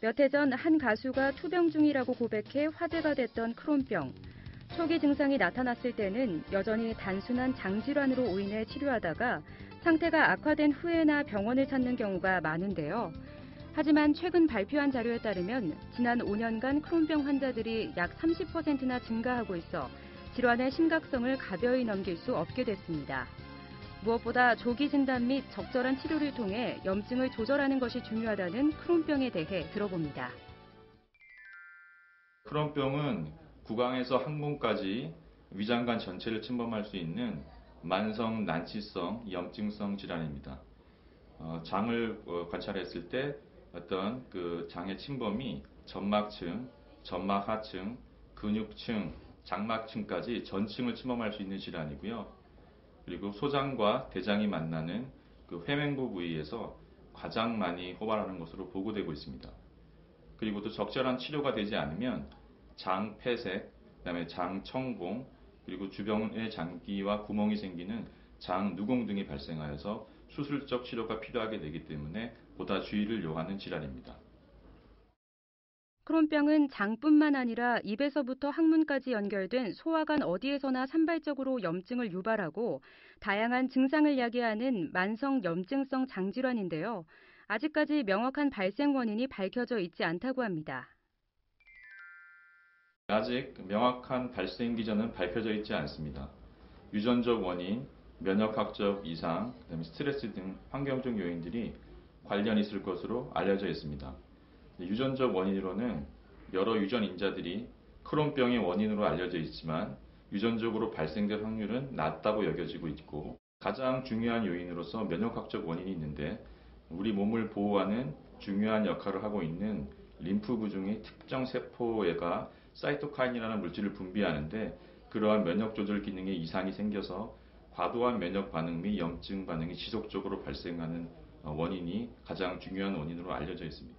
몇 해 전 한 가수가 투병 중이라고 고백해 화제가 됐던 크론병. 초기 증상이 나타났을 때는 여전히 단순한 장질환으로 오인해 치료하다가 상태가 악화된 후에나 병원을 찾는 경우가 많은데요. 하지만 최근 발표한 자료에 따르면 지난 5년간 크론병 환자들이 약 30%나 증가하고 있어 질환의 심각성을 가벼이 넘길 수 없게 됐습니다. 무엇보다 조기 진단 및 적절한 치료를 통해 염증을 조절하는 것이 중요하다는 크론병에 대해 들어봅니다. 크론병은 구강에서 항문까지 위장관 전체를 침범할 수 있는 만성 난치성 염증성 질환입니다. 장을 관찰했을 때 어떤 그 장의 침범이 점막층, 점막하층, 근육층, 장막층까지 전층을 침범할 수 있는 질환이고요. 그리고 소장과 대장이 만나는 그 회맹부 부위에서 가장 많이 호발하는 것으로 보고되고 있습니다. 그리고 또 적절한 치료가 되지 않으면 장 폐색, 그다음에 장 청봉, 그리고 주변에 장기와 구멍이 생기는 장 누공 등이 발생하여서 수술적 치료가 필요하게 되기 때문에 보다 주의를 요하는 질환입니다. 크론병은 장뿐만 아니라 입에서부터 항문까지 연결된 소화관 어디에서나 산발적으로 염증을 유발하고 다양한 증상을 야기하는 만성 염증성 장질환인데요. 아직까지 명확한 발생 원인이 밝혀져 있지 않다고 합니다. 아직 명확한 발생 기전은 밝혀져 있지 않습니다. 유전적 원인, 면역학적 이상, 그다음에 스트레스 등 환경적 요인들이 관련이 있을 것으로 알려져 있습니다. 유전적 원인으로는 여러 유전인자들이 크론병의 원인으로 알려져 있지만 유전적으로 발생될 확률은 낮다고 여겨지고 있고, 가장 중요한 요인으로서 면역학적 원인이 있는데 우리 몸을 보호하는 중요한 역할을 하고 있는 림프구 중의 특정 세포가 사이토카인이라는 물질을 분비하는데 그러한 면역 조절 기능에 이상이 생겨서 과도한 면역 반응 및 염증 반응이 지속적으로 발생하는 원인이 가장 중요한 원인으로 알려져 있습니다.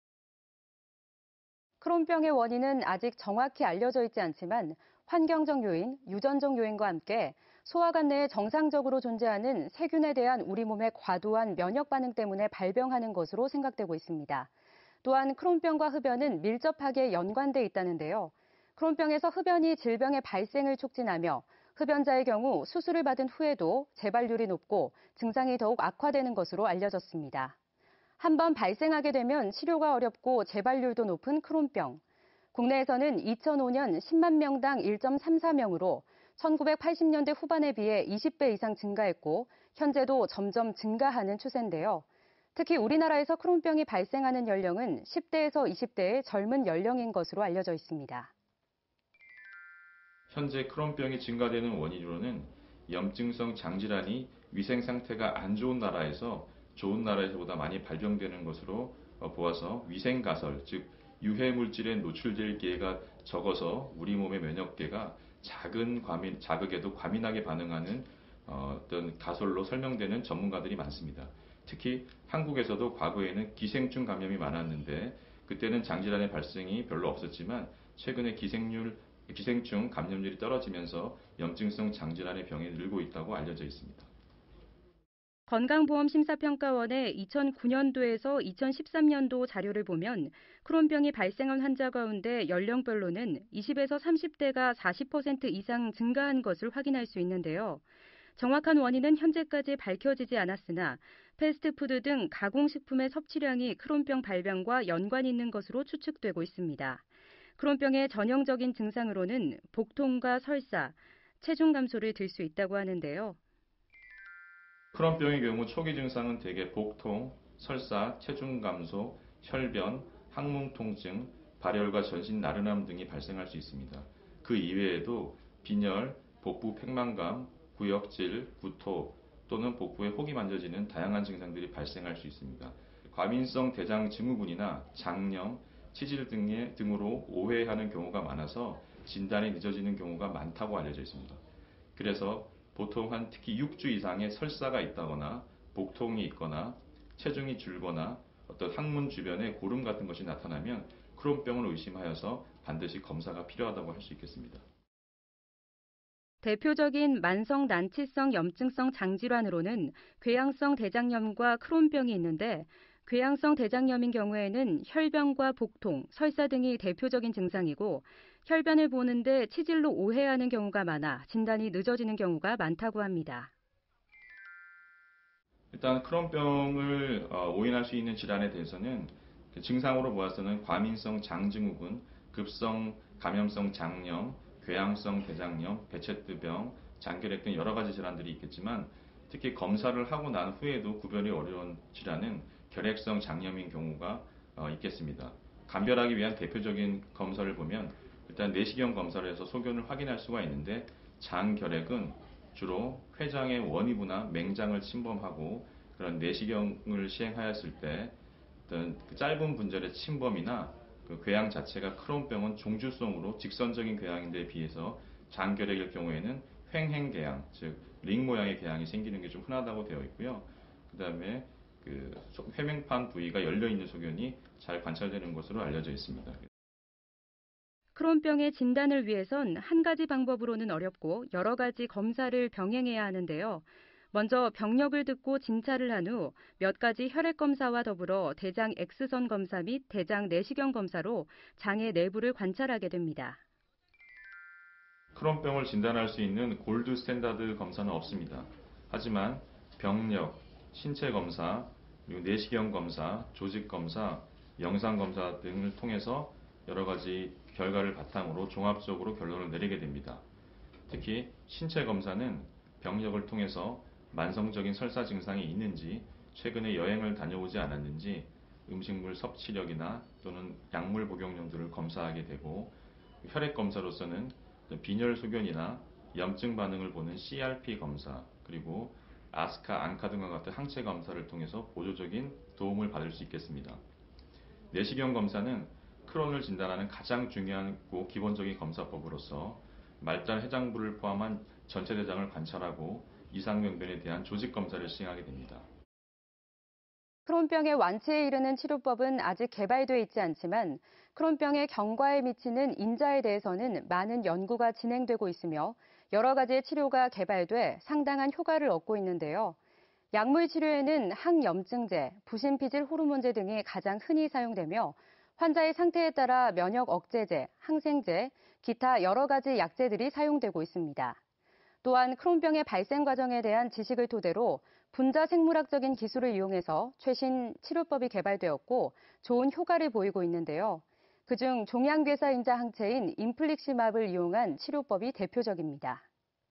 크론병의 원인은 아직 정확히 알려져 있지 않지만 환경적 요인, 유전적 요인과 함께 소화관 내에 정상적으로 존재하는 세균에 대한 우리 몸의 과도한 면역 반응 때문에 발병하는 것으로 생각되고 있습니다. 또한 크론병과 흡연은 밀접하게 연관돼 있다는데요. 크론병에서 흡연이 질병의 발생을 촉진하며 흡연자의 경우 수술을 받은 후에도 재발률이 높고 증상이 더욱 악화되는 것으로 알려졌습니다. 한번 발생하게 되면 치료가 어렵고 재발률도 높은 크론병. 국내에서는 2005년 10만 명당 1.34명으로 1980년대 후반에 비해 20배 이상 증가했고 현재도 점점 증가하는 추세인데요. 특히 우리나라에서 크론병이 발생하는 연령은 10대에서 20대의 젊은 연령인 것으로 알려져 있습니다. 현재 크론병이 증가되는 원인으로는 염증성 장질환이 위생 상태가 안 좋은 나라에서 좋은 나라에서보다 많이 발병되는 것으로 보아서 위생가설, 즉 유해 물질에 노출될 기회가 적어서 우리 몸의 면역계가 작은 자극에도 과민하게 반응하는 어떤 가설로 설명되는 전문가들이 많습니다. 특히 한국에서도 과거에는 기생충 감염이 많았는데 그때는 장질환의 발생이 별로 없었지만 최근에 기생충 감염률이 떨어지면서 염증성 장질환의 병이 늘고 있다고 알려져 있습니다. 건강보험심사평가원의 2009년도에서 2013년도 자료를 보면 크론병이 발생한 환자 가운데 연령별로는 20에서 30대가 40% 이상 증가한 것을 확인할 수 있는데요. 정확한 원인은 현재까지 밝혀지지 않았으나 패스트푸드 등 가공식품의 섭취량이 크론병 발병과 연관이 있는 것으로 추측되고 있습니다. 크론병의 전형적인 증상으로는 복통과 설사, 체중 감소를 들 수 있다고 하는데요. 크론병의 경우 초기 증상은 대개 복통, 설사, 체중 감소, 혈변, 항문 통증, 발열과 전신 나른함 등이 발생할 수 있습니다. 그 이외에도 빈혈, 복부 팽만감, 구역질, 구토 또는 복부에 혹이 만져지는 다양한 증상들이 발생할 수 있습니다. 과민성 대장 증후군이나 장염, 치질 등으로 오해하는 경우가 많아서 진단이 늦어지는 경우가 많다고 알려져 있습니다. 그래서 보통 특히 6주 이상의 설사가 있다거나 복통이 있거나 체중이 줄거나 어떤 항문 주변에 고름 같은 것이 나타나면 크론병을 의심하여서 반드시 검사가 필요하다고 할 수 있겠습니다. 대표적인 만성 난치성 염증성 장질환으로는 궤양성 대장염과 크론병이 있는데 궤양성 대장염인 경우에는 혈변과 복통, 설사 등이 대표적인 증상이고 혈변을 보는데 치질로 오해하는 경우가 많아 진단이 늦어지는 경우가 많다고 합니다. 일단 크론병을 오인할 수 있는 질환에 대해서는 그 증상으로 보아서는 과민성 장증후군, 급성 감염성 장염, 궤양성 대장염, 베체트병, 장결핵 등 여러 가지 질환들이 있겠지만 특히 검사를 하고 난 후에도 구별이 어려운 질환은 결핵성 장염인 경우가 있겠습니다. 감별하기 위한 대표적인 검사를 보면 일단 내시경 검사를 해서 소견을 확인할 수가 있는데 장결핵은 주로 췌장의 원위부나 맹장을 침범하고 그런 내시경을 시행하였을 때 어떤 그 짧은 분절의 침범이나 그 궤양 자체가 크론병은 종주성으로 직선적인 궤양인데 비해서 장결핵일 경우에는 횡행궤양, 즉 링 모양의 궤양이 생기는 게 좀 흔하다고 되어 있고요. 그 다음에 그 회맹판 부위가 열려 있는 소견이 잘 관찰되는 것으로 알려져 있습니다. 크론병의 진단을 위해선 한 가지 방법으로는 어렵고 여러 가지 검사를 병행해야 하는데요. 먼저 병력을 듣고 진찰을 한 후 몇 가지 혈액 검사와 더불어 대장 X선 검사 및 대장 내시경 검사로 장의 내부를 관찰하게 됩니다. 크론병을 진단할 수 있는 골드 스탠다드 검사는 없습니다. 하지만 병력, 신체 검사, 그리고 내시경 검사, 조직 검사, 영상 검사 등을 통해서 여러 가지 결과를 바탕으로 종합적으로 결론을 내리게 됩니다. 특히 신체 검사는 병력을 통해서 만성적인 설사 증상이 있는지, 최근에 여행을 다녀오지 않았는지, 음식물 섭취력이나 또는 약물 복용량 등을 검사하게 되고, 혈액 검사로서는 빈혈 소견이나 염증 반응을 보는 CRP 검사, 그리고 아스카, 앙카 등과 같은 항체 검사를 통해서 보조적인 도움을 받을 수 있겠습니다. 내시경 검사는 크론을 진단하는 가장 중요하고 기본적인 검사법으로서 말단 해장부를 포함한 전체 대장을 관찰하고 이상병변에 대한 조직 검사를 시행하게 됩니다. 크론병의 완치에 이르는 치료법은 아직 개발돼 있지 않지만 크론병의 경과에 미치는 인자에 대해서는 많은 연구가 진행되고 있으며 여러 가지의 치료가 개발돼 상당한 효과를 얻고 있는데요. 약물 치료에는 항염증제, 부신피질 호르몬제 등이 가장 흔히 사용되며 환자의 상태에 따라 면역 억제제, 항생제, 기타 여러 가지 약제들이 사용되고 있습니다. 또한 크론병의 발생 과정에 대한 지식을 토대로 분자 생물학적인 기술을 이용해서 최신 치료법이 개발되었고 좋은 효과를 보이고 있는데요. 그중 종양괴사인자 항체인 인플릭시맙을 이용한 치료법이 대표적입니다.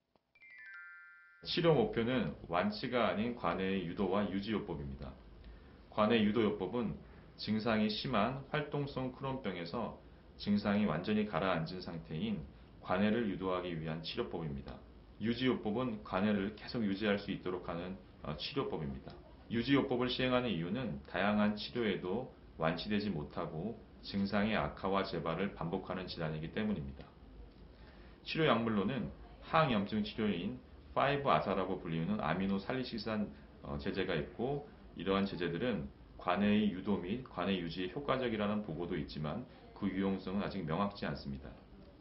치료 목표는 완치가 아닌 관해의 유도와 유지요법입니다. 관해 유도요법은 증상이 심한 활동성 크론병에서 증상이 완전히 가라앉은 상태인 관해를 유도하기 위한 치료법입니다. 유지요법은 관해를 계속 유지할 수 있도록 하는 치료법입니다. 유지요법을 시행하는 이유는 다양한 치료에도 완치되지 못하고 증상의 악화와 재발을 반복하는 질환이기 때문입니다. 치료 약물로는 항염증 치료인 5-아사라고 불리는 아미노 살리시산 제제가 있고 이러한 제제들은 관해의 유도 및 관해 유지에 효과적이라는 보고도 있지만 그 유용성은 아직 명확치 않습니다.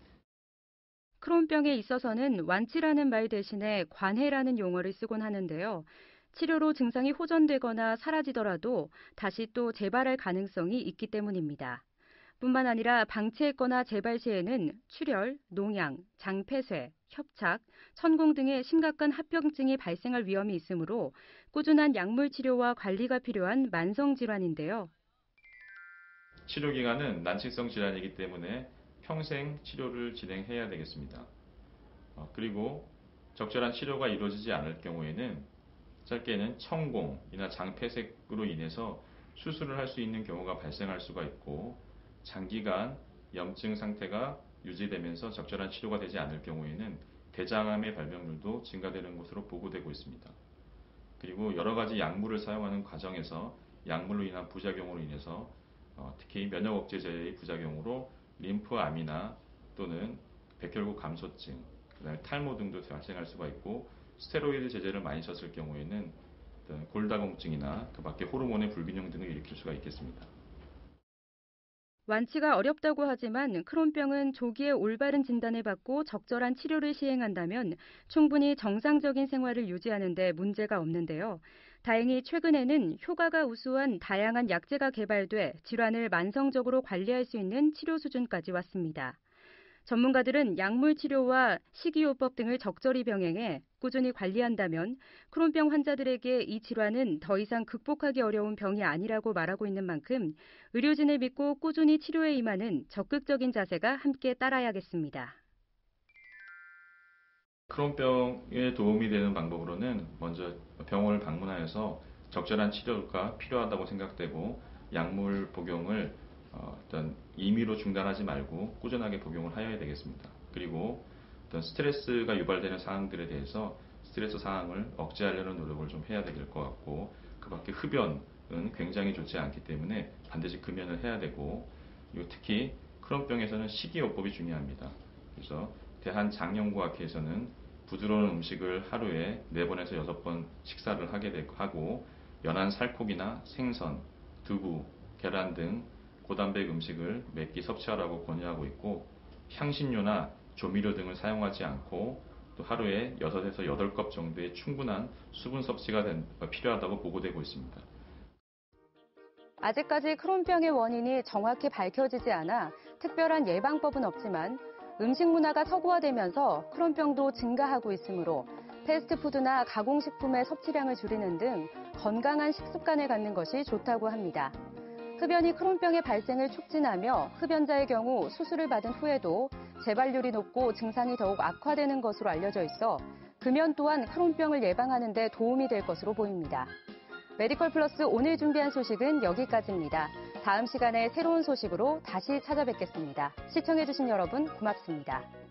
크론병에 있어서는 완치라는 말 대신에 관해라는 용어를 쓰곤 하는데요. 치료로 증상이 호전되거나 사라지더라도 다시 또 재발할 가능성이 있기 때문입니다. 뿐만 아니라 방치했거나 재발 시에는 출혈, 농양, 장폐쇄, 협착, 천공 등의 심각한 합병증이 발생할 위험이 있으므로 꾸준한 약물 치료와 관리가 필요한 만성 질환인데요. 치료 기간은 난치성 질환이기 때문에 평생 치료를 진행해야 되겠습니다. 그리고 적절한 치료가 이루어지지 않을 경우에는 짧게는 천공이나 장폐색으로 인해서 수술을 할 수 있는 경우가 발생할 수가 있고 장기간 염증 상태가 유지되면서 적절한 치료가 되지 않을 경우에는 대장암의 발병률도 증가되는 것으로 보고되고 있습니다. 그리고 여러 가지 약물을 사용하는 과정에서 약물로 인한 부작용으로 인해서 특히 면역 억제제의 부작용으로 림프암이나 또는 백혈구 감소증, 그다음에 탈모 등도 발생할 수가 있고 스테로이드 제제를 많이 썼을 경우에는 골다공증이나 그 밖에 호르몬의 불균형 등을 일으킬 수가 있겠습니다. 완치가 어렵다고 하지만 크론병은 조기에 올바른 진단을 받고 적절한 치료를 시행한다면 충분히 정상적인 생활을 유지하는 데 문제가 없는데요. 다행히 최근에는 효과가 우수한 다양한 약제가 개발돼 질환을 만성적으로 관리할 수 있는 치료 수준까지 왔습니다. 전문가들은 약물 치료와 식이요법 등을 적절히 병행해 꾸준히 관리한다면 크론병 환자들에게 이 질환은 더 이상 극복하기 어려운 병이 아니라고 말하고 있는 만큼 의료진을 믿고 꾸준히 치료에 임하는 적극적인 자세가 함께 따라야겠습니다. 크론병에 도움이 되는 방법으로는 먼저 병원을 방문하여서 적절한 치료가 필요하다고 생각되고 약물 복용을 어떤 임의로 중단하지 말고 꾸준하게 복용을 하여야 되겠습니다. 그리고 어떤 스트레스가 유발되는 상황들에 대해서 스트레스 상황을 억제하려는 노력을 좀 해야 될 것 같고, 그 밖에 흡연은 굉장히 좋지 않기 때문에 반드시 금연을 해야 되고, 그리고 특히 크론병에서는 식이요법이 중요합니다. 그래서 대한장염과학회에서는 부드러운 음식을 하루에 4번에서 6번 식사를 하고 연한 살코기나 생선, 두부, 계란 등 고단백 음식을 몇 끼 섭취하라고 권유하고 있고, 향신료나 조미료 등을 사용하지 않고 또 하루에 6에서 8컵 정도의 충분한 수분 섭취가 필요하다고 보고되고 있습니다. 아직까지 크론병의 원인이 정확히 밝혀지지 않아 특별한 예방법은 없지만 음식 문화가 서구화되면서 크론병도 증가하고 있으므로 패스트푸드나 가공식품의 섭취량을 줄이는 등 건강한 식습관을 갖는 것이 좋다고 합니다. 흡연이 크론병의 발생을 촉진하며 흡연자의 경우 수술을 받은 후에도 재발률이 높고 증상이 더욱 악화되는 것으로 알려져 있어 금연 또한 크론병을 예방하는 데 도움이 될 것으로 보입니다. 메디컬 플러스 오늘 준비한 소식은 여기까지입니다. 다음 시간에 새로운 소식으로 다시 찾아뵙겠습니다. 시청해주신 여러분 고맙습니다.